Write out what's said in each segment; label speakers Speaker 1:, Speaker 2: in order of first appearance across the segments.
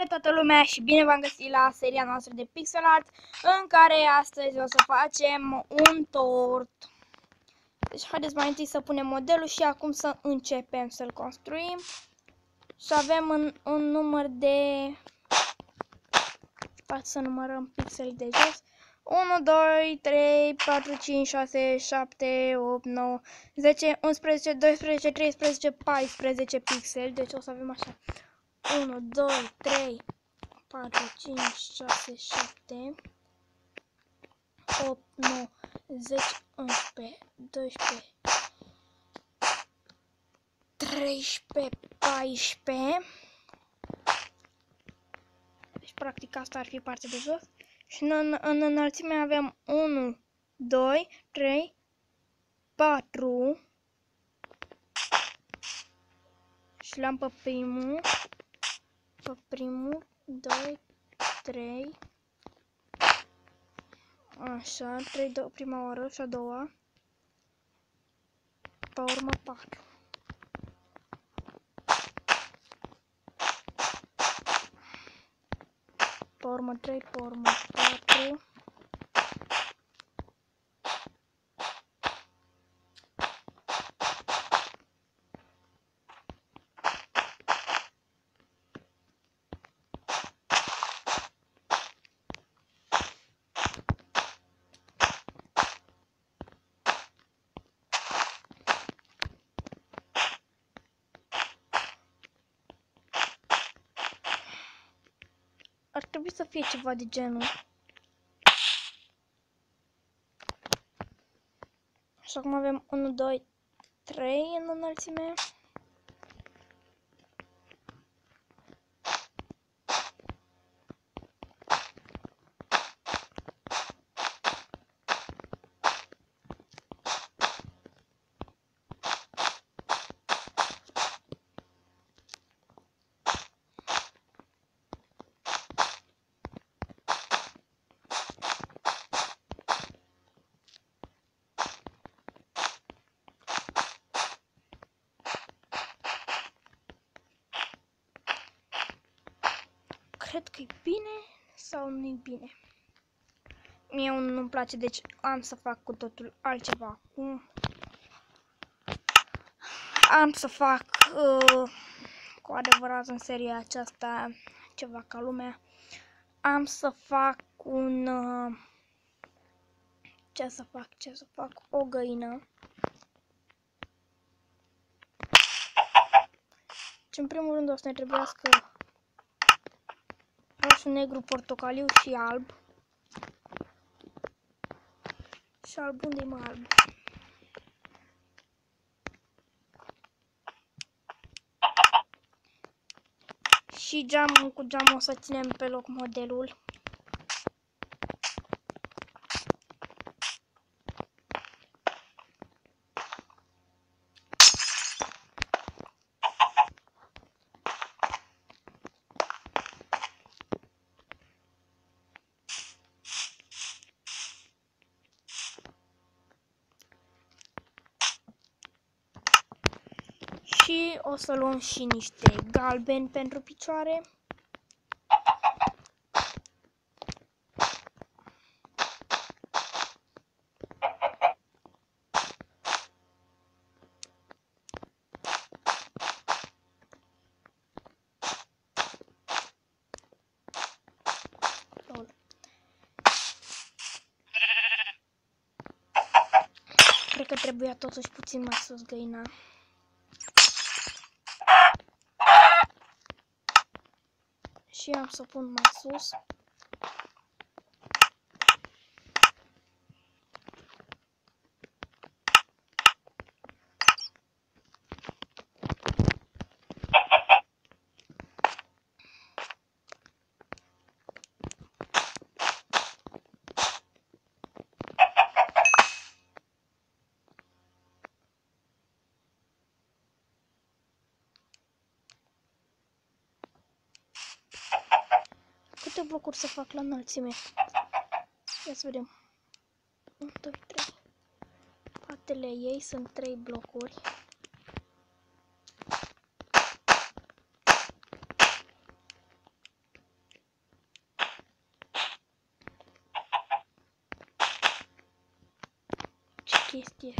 Speaker 1: Toată lumea și bine v-am găsit la seria noastră de pixel art, în care astăzi o să facem un tort. Deci haideți mai întâi să punem modelul și acum să începem să-l construim. Și avem un număr de... Poate să numărăm pixelii de jos. 1, 2, 3, 4, 5, 6, 7, 8, 9, 10, 11, 12, 13, 14 pixeli. Deci o să avem așa. 1, 2, 3, 4, 5, 6, 7, 8, 9, 10, 11, 12, 13, 14. Deci practic asta ar fi partea de jos. Și în înălțime avem 1, 2, 3, 4. Și l-am pe primul. Pe primul, 2, 3. Așa, 3 prima oară și a doua. Pe urmă 4. Pe urmă 3, pe urmă 4. Ar trebui să fie ceva de genul. Și acum avem 1, 2, 3 în înălțime. Cred că e bine sau nu e bine. Mie nu-mi place, deci am să fac cu totul altceva acum. Am să fac cu adevărat în seria aceasta ceva ca lumea. Am să fac un... Ce să fac? O găină. Și în primul rând o să ne trebuiască roșu, negru, portocaliu și alb. Și alb, unde-i mă alb? Și geamul, cu geamul o să ținem pe loc modelul. Și o să luăm și niște galbeni pentru picioare. Cred că trebuia totuși puțin mai sus găina. Și am să pun mai sus. Câte blocuri să fac la înălțime? Ia să vedem. 1, 2, 3. Spatele ei sunt 3 blocuri. chestie.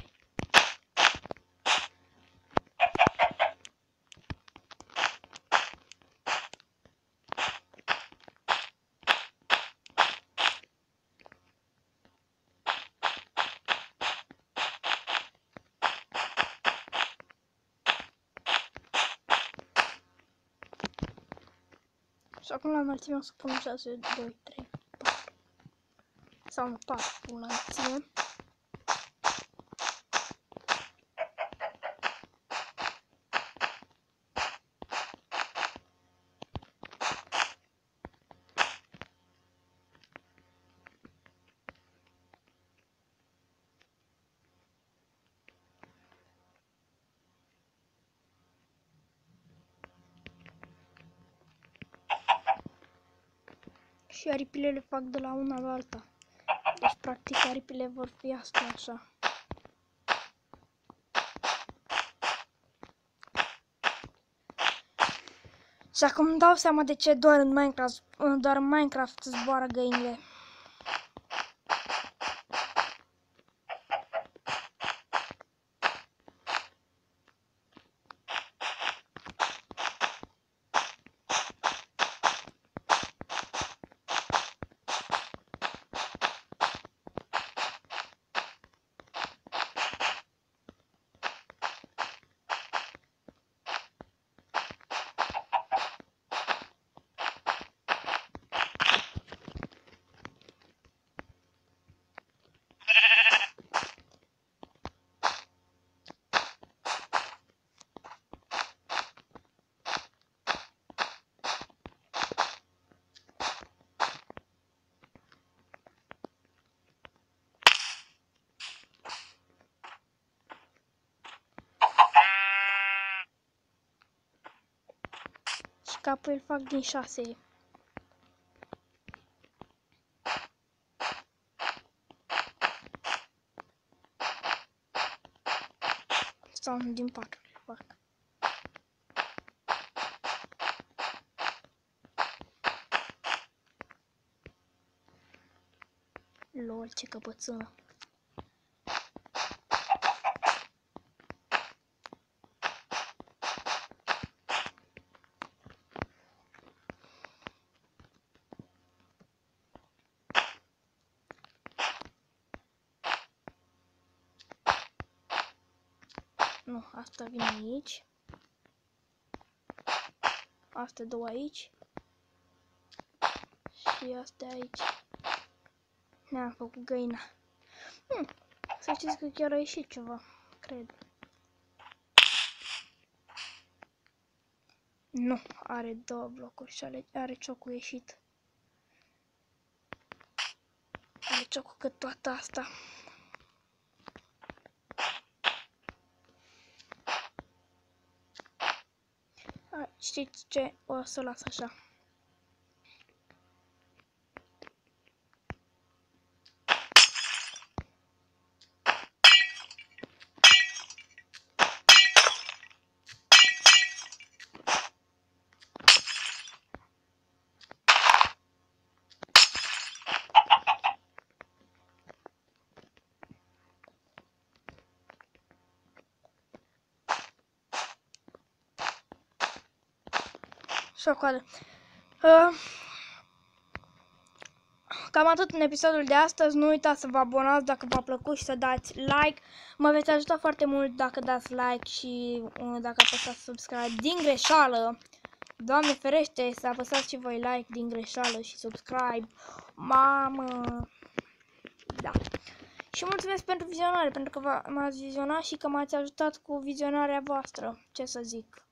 Speaker 1: Și acum la înălțime o să pun 6, 2, 3, 4. Sau nu, 4 pun la înălțime. Și aripile le fac de la una la alta. Deci, practic, aripile vor fi astea așa. Și acum îmi dau seama de ce doar în Minecraft zboară găinile. Și capul îl fac din 6. Sau din 4 îl fac. Lol, ce căpățână. Nu, asta vine aici. Astea două aici. Și astea aici. Ne-am făcut găina. Să știți că chiar a ieșit ceva, cred. Nu, are 2 blocuri și are ciocul ieșit. Are ciocul cât toată asta. Știți ce? O să o las așa. Șocoală. Cam atât în episodul de astăzi. Nu uitați să vă abonați dacă v-a plăcut și să dați like. Mă veți ajuta foarte mult dacă dați like și dacă apăsați subscribe din greșeală. Doamne ferește să apăsați și voi like din greșeală și subscribe. Mamă! Da. Și mulțumesc pentru vizionare, pentru că m-ați vizionat și că m-ați ajutat cu vizionarea voastră. Ce să zic.